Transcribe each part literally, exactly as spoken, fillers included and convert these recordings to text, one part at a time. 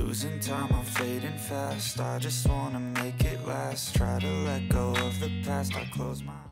Losing time, I'm fading fast. I just wanna make it last. Try to let go of the past. I close my...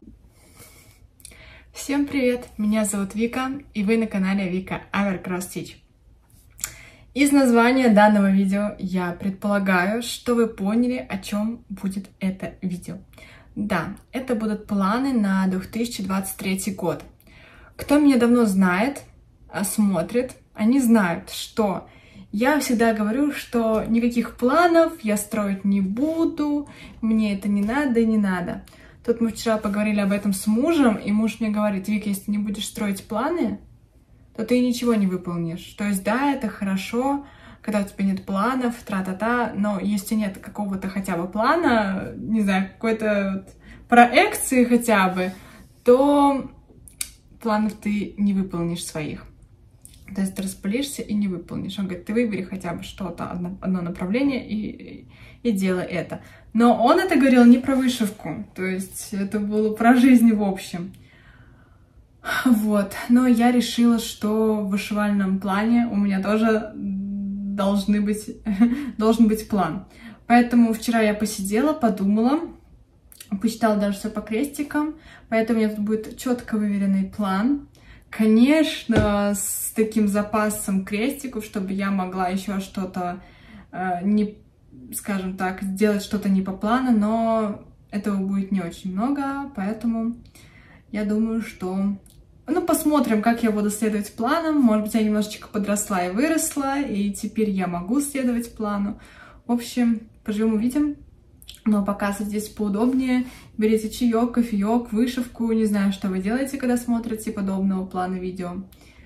Всем привет! Меня зовут Вика, и вы на канале Вика Avercross Stitch. Из названия данного видео я предполагаю, что вы поняли, о чем будет это видео. Да, это будут планы на две тысячи двадцать третий год. Кто меня давно знает, смотрит, они знают, что я всегда говорю, что никаких планов я строить не буду, мне это не надо и не надо. Тут мы вчера поговорили об этом с мужем, и муж мне говорит: Вика, если ты не будешь строить планы, то ты ничего не выполнишь. То есть, да, это хорошо, когда у тебя нет планов, тра-та-та, но если нет какого-то хотя бы плана, не знаю, какой-то вот проекции хотя бы, то планов ты не выполнишь своих. То есть ты распылишься и не выполнишь. Он говорит: ты выбери хотя бы что-то, одно, одно направление и, и делай это. Но он это говорил не про вышивку, то есть это было про жизнь в общем. Вот. Но я решила, что в вышивальном плане у меня тоже должны быть, должен быть план. Поэтому вчера я посидела, подумала, посчитала даже все по крестикам, поэтому у меня тут будет четко выверенный план. Конечно, с таким запасом крестиков, чтобы я могла еще что-то, э, не, скажем так, сделать что-то не по плану, но этого будет не очень много, поэтому я думаю, что... Ну, посмотрим, как я буду следовать планам. Может быть, я немножечко подросла и выросла, и теперь я могу следовать плану. В общем, поживем увидим. Но пока садитесь поудобнее, берите чаек, кофеек, вышивку, не знаю, что вы делаете, когда смотрите подобного плана видео.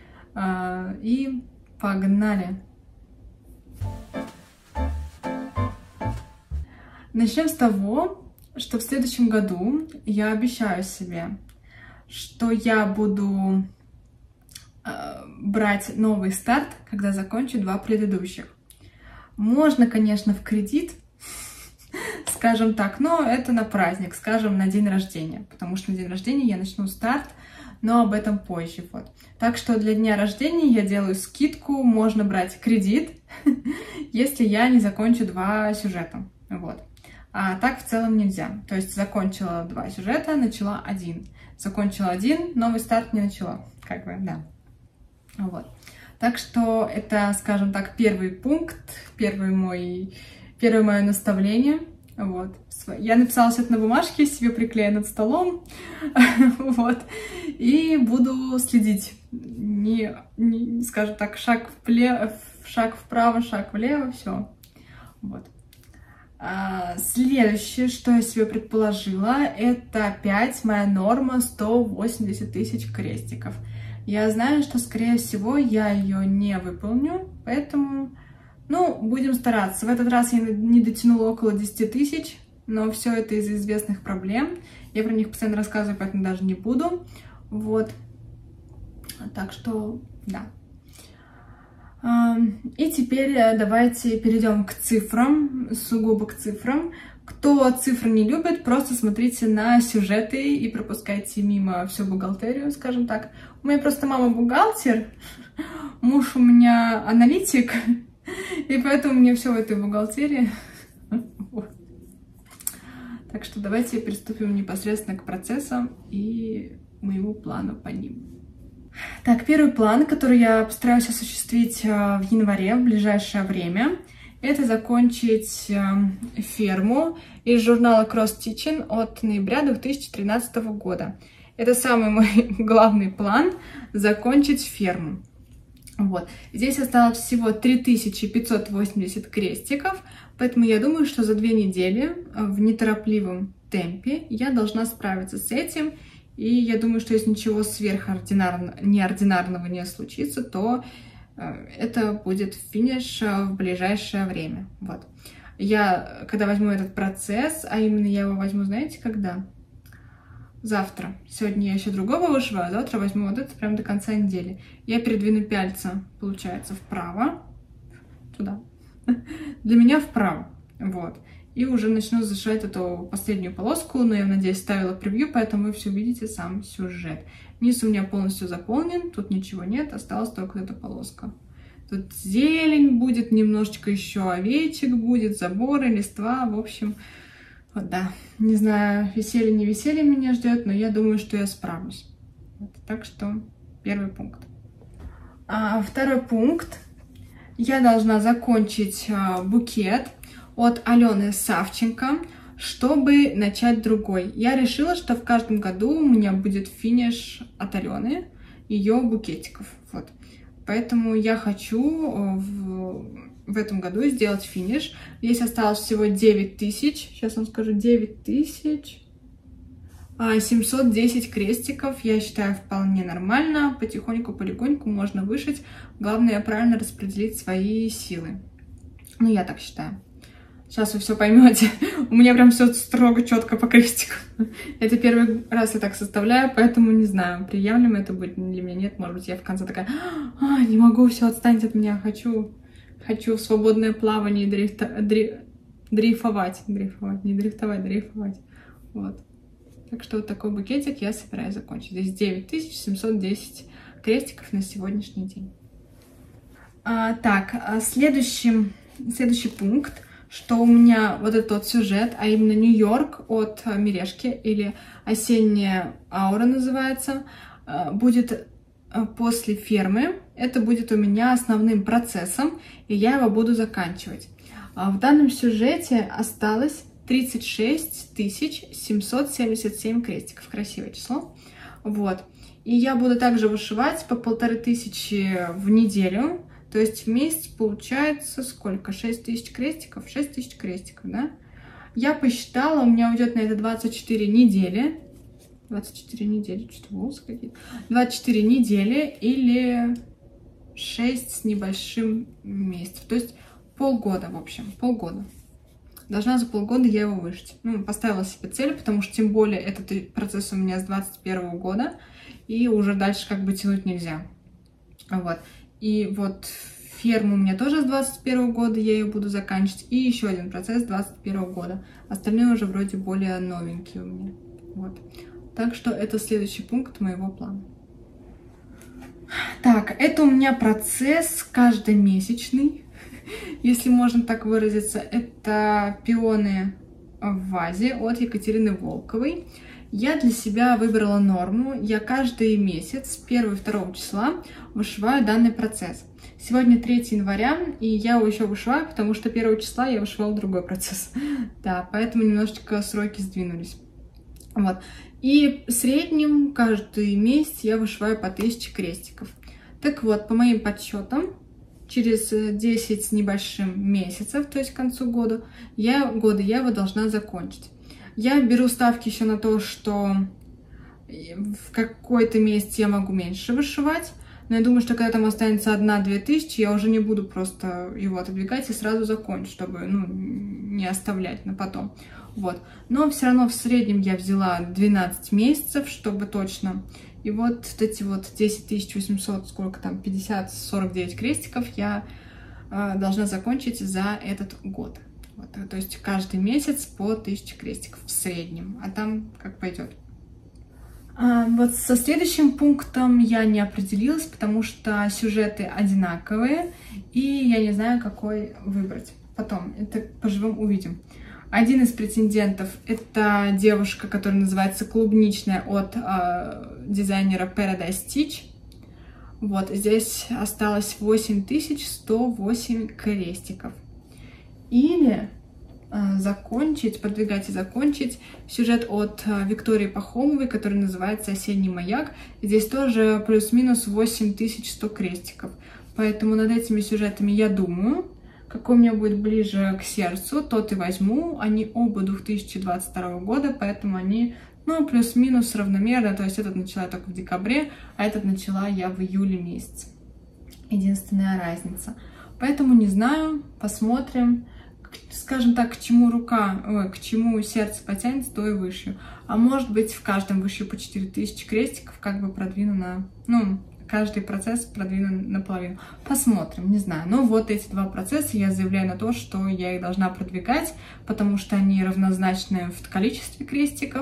И погнали! Начнем с того, что в следующем году я обещаю себе, что я буду брать новый старт, когда закончу два предыдущих. Можно, конечно, в кредит, скажем так, но это на праздник, скажем, на день рождения, потому что на день рождения я начну старт, но об этом позже, вот. Так что для дня рождения я делаю скидку, можно брать кредит, если я не закончу два сюжета, вот. А так в целом нельзя, то есть закончила два сюжета, начала один, закончила один, новый старт не начала, как бы, да, вот. Так что это, скажем так, первый пункт, первый мой, первое мое наставление. Вот. Я написала все это на бумажке, себе приклею над столом, вот, и буду следить, не, не, скажем так, шаг впле, шаг вправо, шаг влево, все, вот. А, следующее, что я себе предположила, это опять моя норма сто восемьдесят тысяч крестиков. Я знаю, что, скорее всего, я ее не выполню, поэтому... Ну, будем стараться. В этот раз я не дотянула около десяти тысяч, но все это из-за известных проблем. Я про них постоянно рассказываю, поэтому даже не буду. Вот. Так что, да. И теперь давайте перейдем к цифрам, сугубо к цифрам. Кто цифры не любит, просто смотрите на сюжеты и пропускайте мимо всю бухгалтерию, скажем так. У меня просто мама бухгалтер, муж у меня аналитик. И поэтому мне все в этой бухгалтерии. Вот. Так что давайте приступим непосредственно к процессам и моему плану по ним. Так, первый план, который я постараюсь осуществить в январе, в ближайшее время, это закончить ферму из журнала Cross Stitching от ноября две тысячи тринадцатого года. Это самый мой главный план — закончить ферму. Вот. Здесь осталось всего три тысячи пятьсот восемьдесят крестиков, поэтому я думаю, что за две недели в неторопливом темпе я должна справиться с этим. И я думаю, что если ничего сверхординарного, неординарного не случится, то это будет финиш в ближайшее время. Вот. Я, когда возьму этот процесс, а именно я его возьму, знаете, когда? Завтра. Сегодня я еще другого вышиваю, а завтра возьму вот это прям до конца недели. Я передвину пяльца, получается, вправо. Туда. Для меня вправо. Вот. И уже начну зашивать эту последнюю полоску, но я, надеюсь, ставила превью, поэтому вы все увидите сам сюжет. Низ у меня полностью заполнен, тут ничего нет, осталась только эта полоска. тут зелень будет, немножечко еще овечек будет, заборы, листва, в общем, вот да. Не знаю, веселье, не веселье меня ждет, но я думаю, что я справлюсь. Вот, так что первый пункт. А, второй пункт. Я должна закончить а, букет от Алены Савченко, чтобы начать другой. Я решила, что в каждом году у меня будет финиш от Алены, ее букетиков. Вот. Поэтому я хочу в, в этом году сделать финиш. Здесь осталось всего девять тысяч. Сейчас вам скажу, девять тысяч семьсот десять крестиков. Я считаю, вполне нормально. Потихоньку, полегоньку можно вышить. Главное, правильно распределить свои силы. Ну, я так считаю. Сейчас вы все поймете. У меня прям все строго, четко по крестику. Это первый раз я так составляю, поэтому не знаю, приемлемо это будет для меня, нет. Может быть, я в конце такая, а, не могу, все, отстаньте от меня, хочу, хочу в свободное плавание дрифта, дри, дрейфовать, дрейфовать, не дрифтовать, дрейфовать. Вот. Так что вот такой букетик я собираюсь закончить. Здесь девять тысяч семьсот десять крестиков на сегодняшний день. А, так, следующий, следующий пункт, что у меня вот этот вот сюжет, а именно Нью-Йорк от Мережки, или «Осенняя аура» называется, будет после фермы. Это будет у меня основным процессом, и я его буду заканчивать. В данном сюжете осталось тридцать шесть тысяч семьсот семьдесят семь крестиков. Красивое число. Вот. И я буду также вышивать по полторы тысячи в неделю. То есть в месяц получается сколько? шесть тысяч крестиков? шесть тысяч крестиков, да? Я посчитала, у меня уйдет на это двадцать четыре недели. двадцать четыре недели, что-то волосы какие-то. двадцать четыре недели или шесть с небольшим месяцев. То есть полгода, в общем, полгода. Должна за полгода я его вышить. Ну, поставила себе цель, потому что тем более этот процесс у меня с двадцать первого года. И уже дальше как бы тянуть нельзя. Вот. И вот ферму у меня тоже с двадцать первого года, я ее буду заканчивать. И еще один процесс с двадцать первого года. Остальные уже вроде более новенькие у меня. Вот. Так что это следующий пункт моего плана. Так, это у меня процесс каждомесячный, если можно так выразиться. Это пионы в вазе от Екатерины Волковой. Я для себя выбрала норму. Я каждый месяц с первого и второго числа вышиваю данный процесс. Сегодня третьего января, и я его еще вышиваю, потому что первого числа я вышивала другой процесс. Да, поэтому немножечко сроки сдвинулись. Вот. И в среднем каждый месяц я вышиваю по тысяче крестиков. Так вот, по моим подсчетам, через десять с небольшим месяцев, то есть к концу года, я, года, я его должна закончить. Я беру ставки еще на то, что в какой-то месяц я могу меньше вышивать, но я думаю, что когда там останется одна-две тысячи, я уже не буду просто его отодвигать и сразу закончу, чтобы, ну, не оставлять на потом. Вот. Но все равно в среднем я взяла двенадцать месяцев, чтобы точно. И вот эти вот десять тысяч восемьсот, сколько там, пятьдесят сорок девять крестиков я э, должна закончить за этот год. Вот, то есть каждый месяц по тысяче крестиков в среднем, а там как пойдет. А, вот со следующим пунктом я не определилась, потому что сюжеты одинаковые, и я не знаю, какой выбрать. Потом, это поживем увидим. Один из претендентов — это девушка, которая называется «Клубничная» от э, дизайнера Paradise Stitch. Вот, здесь осталось восемь тысяч сто восемь крестиков. Или э, закончить, продвигать и закончить сюжет от э, Виктории Пахомовой, который называется «Осенний маяк». Здесь тоже плюс-минус восемь тысяч сто крестиков. Поэтому над этими сюжетами я думаю. Какой мне будет ближе к сердцу, тот и возьму. Они оба две тысячи двадцать второго года, поэтому они, ну, плюс-минус равномерно. То есть этот начала я только в декабре, а этот начала я в июле месяце. Единственная разница. Поэтому не знаю, посмотрим. Скажем так, к чему рука, ой, к чему сердце потянется, то и вышью. А может быть, в каждом вышью по четыре тысячи крестиков, как бы продвину на, ну, каждый процесс продвину наполовину. Посмотрим, не знаю. Но вот эти два процесса я заявляю на то, что я их должна продвигать, потому что они равнозначны в количестве крестиков,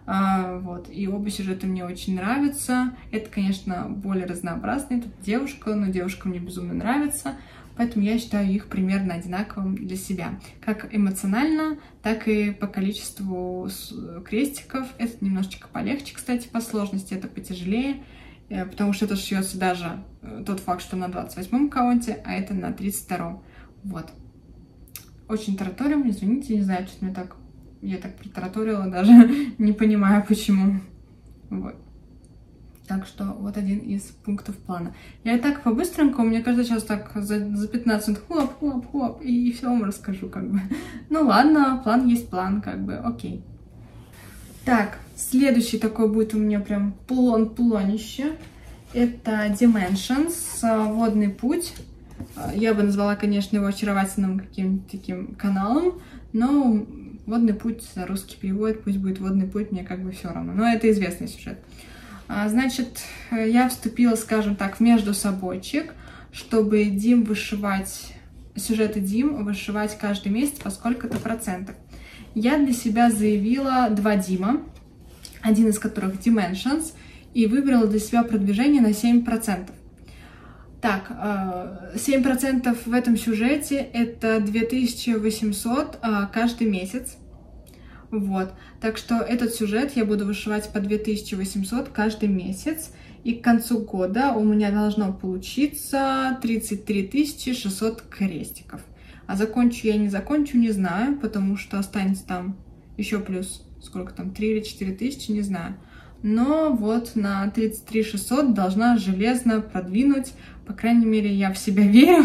А, вот. И оба сюжета мне очень нравятся. Это, конечно, более разнообразный. Тут девушка, но девушка мне безумно нравится. Поэтому я считаю их примерно одинаковым для себя. Как эмоционально, так и по количеству крестиков. Этот немножечко полегче, кстати, по сложности. Это потяжелее. Потому что это шьется даже тот факт, что на двадцать восьмом каунте, а это на тридцать втором. Вот. Очень тараторим, извините, не знаю, что мне так... Я так протараторила, даже не понимаю, почему. Вот. Так что вот один из пунктов плана. Я и так по-быстренькому, мне кажется, сейчас так за, за пятнадцать хлоп, хлоп, хлоп, и, и все вам расскажу, как бы. Ну ладно, план есть план, как бы, окей. Так, следующий такой будет у меня прям план-планище. Это Dimensions, водный путь. Я бы назвала, конечно, его очаровательным каким-то таким каналом, но водный путь, русский перевод, пусть будет водный путь, мне как бы все равно. Но это известный сюжет. Значит, я вступила, скажем так, в междусобойчик, чтобы Дим вышивать, сюжеты Дим вышивать каждый месяц по сколько-то процентов. Я для себя заявила два Дима, один из которых Dimensions, и выбрала для себя продвижение на семь процентов. Так, семь процентов в этом сюжете это две тысячи восемьсот каждый месяц. Вот, так что этот сюжет я буду вышивать по две тысячи восемьсот каждый месяц. И к концу года у меня должно получиться тридцать три тысячи шестьсот крестиков. А закончу я не закончу, не знаю, потому что останется там еще плюс, сколько там, три или четыре тысячи, не знаю. Но вот на тридцать три тысячи шестьсот должна железно продвинуть. По крайней мере, я в себя верю.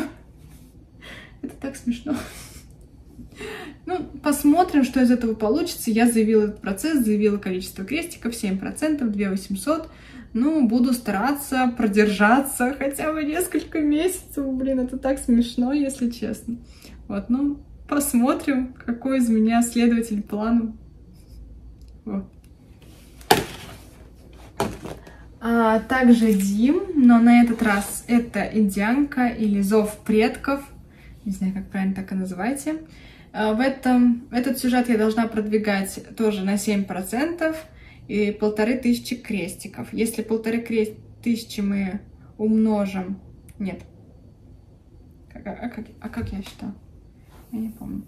Это так смешно. Ну, посмотрим, что из этого получится. Я заявила этот процесс, заявила количество крестиков, семь процентов, две тысячи восемьсот. Ну, буду стараться продержаться хотя бы несколько месяцев. Блин, это так смешно, если честно. Вот, ну, посмотрим, какой из меня следователь плану. Вот. А также Дим, но на этот раз это индианка или зов предков. Не знаю, как правильно так и называете. В этом, этот сюжет я должна продвигать тоже на семь процентов и полторы тысячи крестиков. Если полторы крест... тысячи мы умножим... Нет. А, а, как, а как я считаю? Я не помню.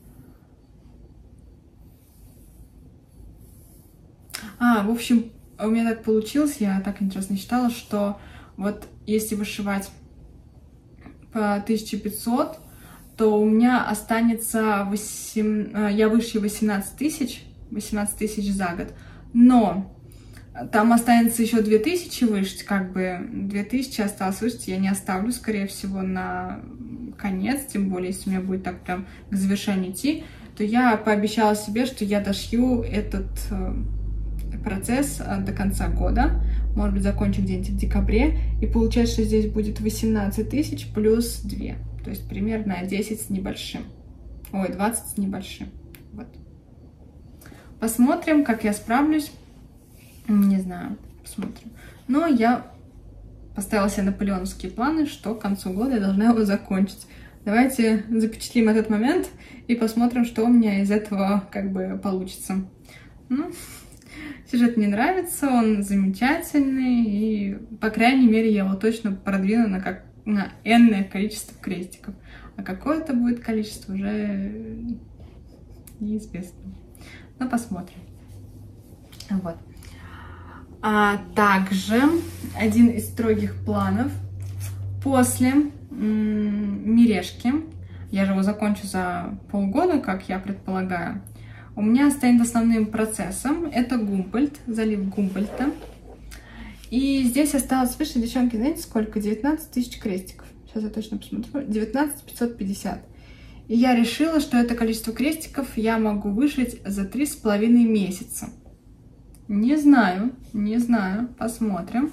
А, в общем... У меня так получилось, я так интересно считала, что вот если вышивать по тысяче пятьсот, то у меня останется восемь... я вышью восемнадцать тысяч, восемнадцать тысяч за год, но там останется еще две тысячи вышить, как бы две тысячи осталось вышить, я не оставлю, скорее всего, на конец, тем более, если у меня будет так прям к завершению идти, то я пообещала себе, что я дошью этот процесс до конца года, может быть, закончу где-нибудь в декабре, и получается, что здесь будет восемнадцать тысяч плюс две, то есть примерно десять с небольшим, ой, двадцать с небольшим, вот. Посмотрим, как я справлюсь, не знаю, посмотрим, но я поставила себе наполеоновские планы, что к концу года я должна его закончить. Давайте запечатлим этот момент и посмотрим, что у меня из этого как бы получится. Ну, сюжет мне нравится, он замечательный, и, по крайней мере, я его точно продвину на, как, на энное количество крестиков. А какое это будет количество, уже неизвестно. Но посмотрим. Вот. А также один из строгих планов после м- Мирешки, я же его закончу за полгода, как я предполагаю, у меня станет основным процессом это Гумбольдт, залив Гумбольдта. И здесь осталось, слышите, девчонки, знаете сколько? девятнадцать тысяч крестиков. Сейчас я точно посмотрю. девятнадцать тысяч пятьсот пятьдесят. И я решила, что это количество крестиков я могу вышить за три с половиной месяца. Не знаю, не знаю, посмотрим.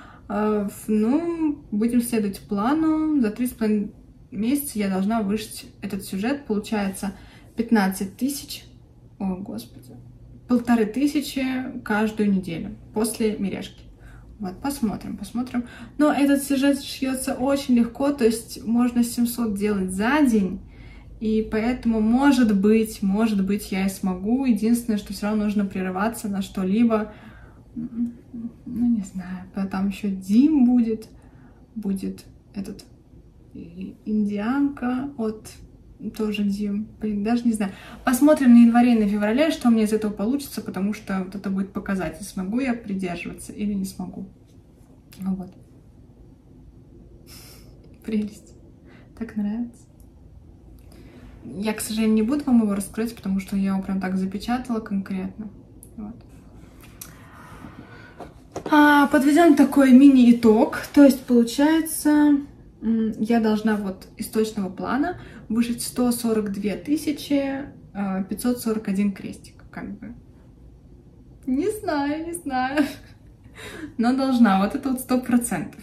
Ну, будем следовать плану. За три с половиной месяца я должна вышить этот сюжет. Получается пятнадцать тысяч. О, господи. Полторы тысячи каждую неделю после Мирешки. Вот, посмотрим, посмотрим. Но этот сюжет шьется очень легко, то есть можно семьсот делать за день. И поэтому, может быть, может быть, я и смогу. Единственное, что все равно нужно прерываться на что-либо. Ну, не знаю. Там еще Дим будет. Будет этот индианка от... Тоже Дим. Блин, даже не знаю. Посмотрим на январе и на феврале, что у меня из этого получится, потому что вот это будет показатель, смогу я придерживаться или не смогу. Вот. Прелесть. Так нравится. Я, к сожалению, не буду вам его раскрыть, потому что я его прям так запечатала конкретно. Вот. А, подведем такой мини-итог. То есть, получается, я должна вот из точного плана вышить сто сорок две тысячи пятьсот сорок один крестик. Как бы. Не знаю, не знаю. Но должна. Вот это вот сто процентов.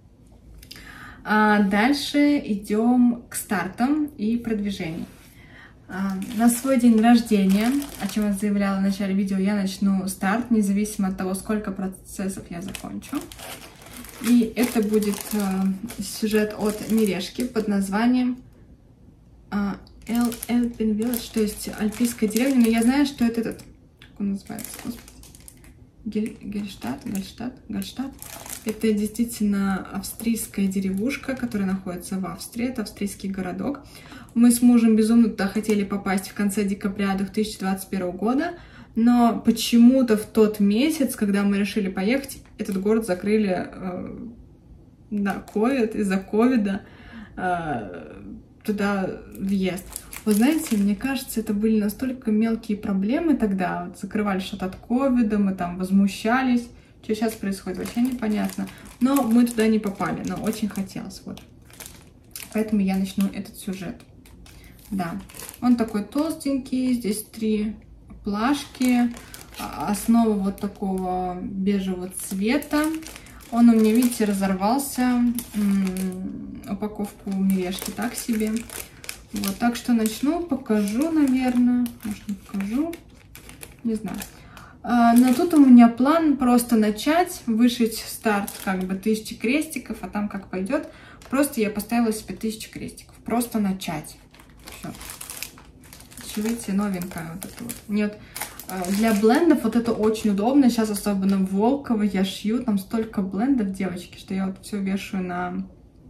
А дальше идем к стартам и продвижению. А, на свой день рождения, о чем я заявляла в начале видео, я начну старт, независимо от того, сколько процессов я закончу. И это будет а, сюжет от Нерешки под названием а, Alpine Village, то есть Альпийская деревня. Но я знаю, что это этот, как он называется, господи, Гель, Гельштадт, Гельштадт, Гельштадт. Это действительно австрийская деревушка, которая находится в Австрии. Это австрийский городок. Мы с мужем безумно туда хотели попасть в конце декабря две тысячи двадцать первого года. Но почему-то в тот месяц, когда мы решили поехать, этот город закрыли э, на ковид, из-за ковида э, туда въезд. Вы знаете, мне кажется, это были настолько мелкие проблемы тогда. Вот закрывали что-то от ковида, мы там возмущались. Что сейчас происходит, вообще непонятно. Но мы туда не попали, но очень хотелось. Вот. Поэтому я начну этот сюжет. Да, он такой толстенький, здесь три плашки. Основа вот такого бежевого цвета. Он у меня, видите, разорвался. М-м, упаковку Нерешки так себе. Вот, так что начну, покажу, наверное. Может, не покажу. Не знаю. Но тут у меня план просто начать, вышить старт как бы тысячи крестиков, а там как пойдет. Просто я поставила себе тысячу крестиков. Просто начать. Все. Еще, видите, новенькая вот эта вот. Нет, для блендов вот это очень удобно. Сейчас особенно в Волково я шью. Там столько блендов, девочки, что я вот все вешаю на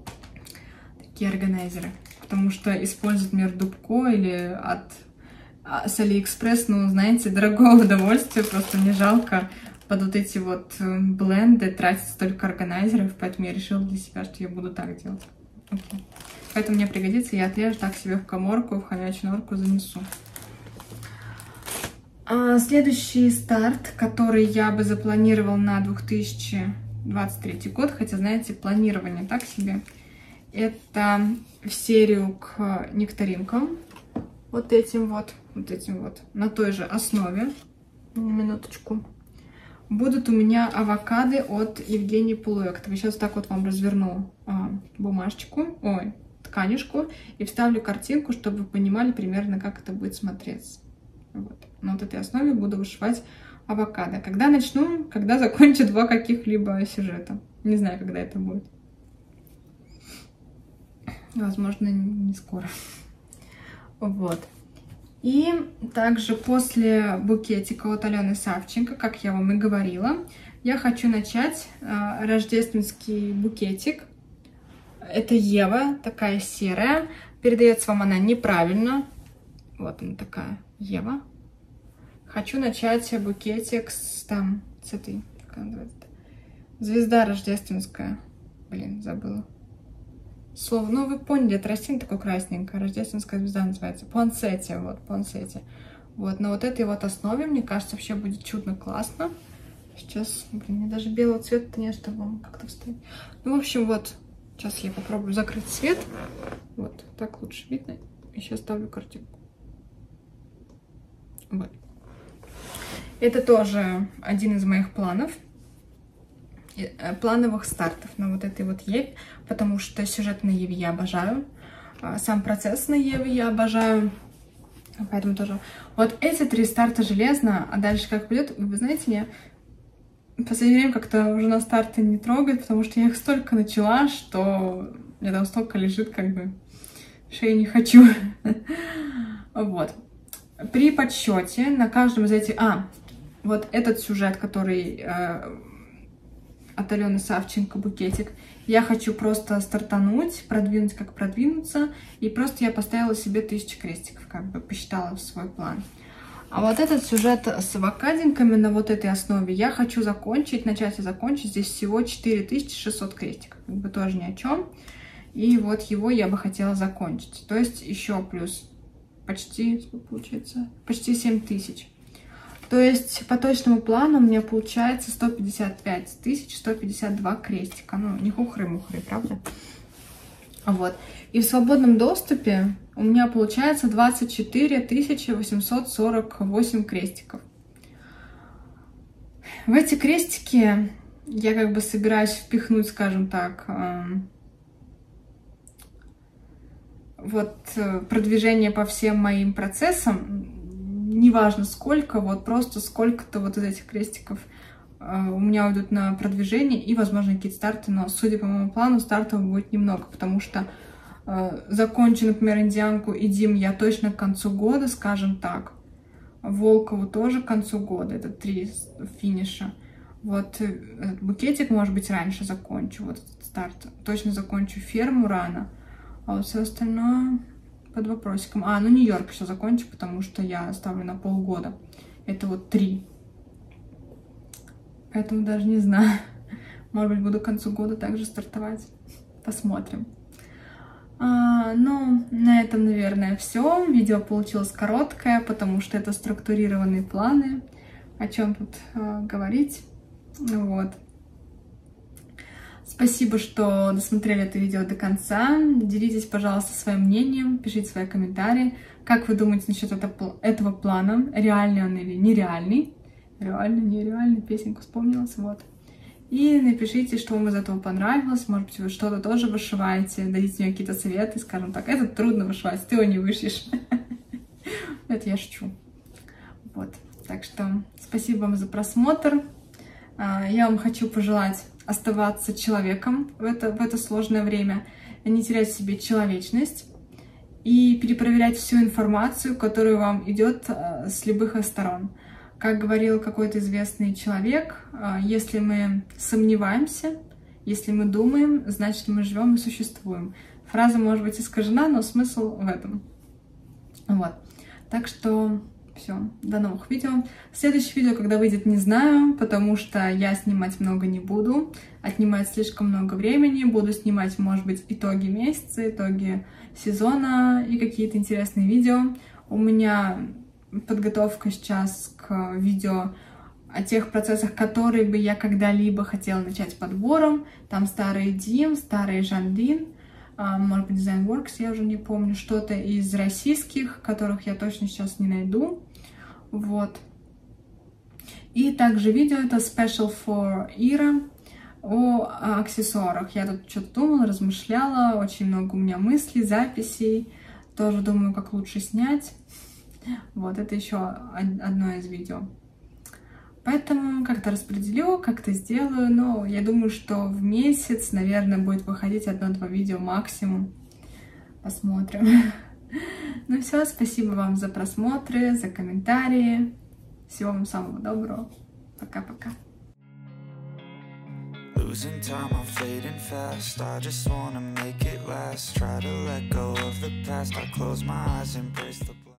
такие органайзеры. Потому что использовать, например, Дубко или от... с Алиэкспресс, ну, знаете, дорогое удовольствие, просто мне жалко под вот эти вот бленды тратить столько органайзеров, поэтому я решила для себя, что я буду так делать. Okay. Поэтому мне пригодится, я отрежу так себе в каморку, в хомячую норку занесу. А следующий старт, который я бы запланировал на две тысячи двадцать третий год, хотя, знаете, планирование так себе, это в серию к нектаринкам. Вот этим вот, вот этим вот, на той же основе, минуточку, будут у меня авокадо от Евгении Полуэктовой. Сейчас так вот вам разверну а, бумажечку, ой, тканюшку и вставлю картинку, чтобы вы понимали примерно, как это будет смотреться. Вот. На вот этой основе буду вышивать авокадо. Когда начну, когда закончу два каких-либо сюжета. Не знаю, когда это будет. Возможно, не скоро. Вот. И также после букетика от Алены Савченко, как я вам и говорила, я хочу начать э, рождественский букетик. Это Ева, такая серая. Передается вам она неправильно. Вот она такая, Ева. Хочу начать букетик с, там, с этой, как она называется, звезда рождественская. Блин, забыла. Слово, ну вы поняли, это растение такое красненькое, рождественская звезда называется, пуансетия, вот, пуансетия. Вот, на вот этой вот основе, мне кажется, вообще будет чудно классно. Сейчас, блин, мне даже белого цвета нет, чтобы вам как-то вставить. Ну, в общем, вот, сейчас я попробую закрыть свет. Вот, так лучше видно. И сейчас ставлю картинку. Вот. Это тоже один из моих планов. Плановых стартов на вот этой вот Еве, потому что сюжет на Еве я обожаю, сам процесс на Еве я обожаю, поэтому тоже. Вот эти три старта железно, а дальше как пойдет, вы знаете, меня в последнее время как-то уже на старты не трогает, потому что я их столько начала, что мне там столько лежит, как бы, шею не хочу. Вот. При подсчете на каждом из этих... А, вот этот сюжет, который э, от Алены Савченко, букетик, я хочу просто стартануть, продвинуть, как продвинуться, и просто я поставила себе тысячу крестиков, как бы посчитала в свой план. А вот этот сюжет с авокадинками на вот этой основе я хочу закончить, начать и закончить. Здесь всего четыре тысячи шестьсот крестиков, как бы тоже ни о чем. И вот его я бы хотела закончить. То есть еще плюс почти, получается, почти семь тысяч. То есть по точному плану у меня получается сто пятьдесят пять тысяч сто пятьдесят два крестика. Ну, не хухры-мухры, правда? Вот. И в свободном доступе у меня получается двадцать четыре тысячи восемьсот сорок восемь крестиков. В эти крестики я как бы собираюсь впихнуть, скажем так, э, вот э, продвижение по всем моим процессам. Неважно сколько, вот просто сколько-то вот из этих крестиков э, у меня уйдут на продвижение и, возможно, какие-то старты, но, судя по моему плану, стартов будет немного, потому что э, закончу, например, Индианку и Дим я точно к концу года, скажем так. Волкову тоже к концу года, это три финиша. Вот этот букетик, может быть, раньше закончу, вот этот старт. Точно закончу ферму рано, а вот все остальное... под вопросиком. А, ну Нью-Йорк еще закончу, потому что я ставлю на полгода. Это вот три. Поэтому даже не знаю. Может быть, буду к концу года также стартовать. Посмотрим. А, ну, на этом, наверное, все. Видео получилось короткое, потому что это структурированные планы. О чем тут а, говорить. Вот. Спасибо, что досмотрели это видео до конца. Делитесь, пожалуйста, своим мнением, пишите свои комментарии. Как вы думаете насчет этого плана? Реальный он или нереальный? Реально, нереальный, песенку вспомнилась, вот. И напишите, что вам из этого понравилось. Может быть, вы что-то тоже вышиваете, дадите мне какие-то советы, скажем так, это трудно вышивать, ты его не вышьешь. Это я шучу. Вот, так что спасибо вам за просмотр. Я вам хочу пожелать оставаться человеком в это, в это сложное время, не терять в себе человечность и перепроверять всю информацию, которая вам идет с любых сторон. Как говорил какой-то известный человек, если мы сомневаемся, если мы думаем, значит мы живем и существуем. Фраза может быть искажена, но смысл в этом. Вот. Так что... Все, до новых видео. Следующее видео, когда выйдет, не знаю, потому что я снимать много не буду. Отнимает слишком много времени. Буду снимать, может быть, итоги месяца, итоги сезона и какие-то интересные видео. У меня подготовка сейчас к видео о тех процессах, которые бы я когда-либо хотела начать подбором. Там старый Дим, старый Жандин. Может быть, Designworks, я уже не помню, что-то из российских, которых я точно сейчас не найду. Вот. И также видео это Special for Ira о аксессуарах. Я тут что-то думала, размышляла, очень много у меня мыслей, записей. Тоже думаю, как лучше снять. Вот, это еще одно из видео. Поэтому как-то распределю, как-то сделаю, но я думаю, что в месяц, наверное, будет выходить одно-два видео максимум. Посмотрим. Ну все, спасибо вам за просмотры, за комментарии. Всего вам самого доброго. Пока-пока. Losing time, I'm fading fast. I just wanna make it last. Try to let go of the past. I close my eyes, embrace the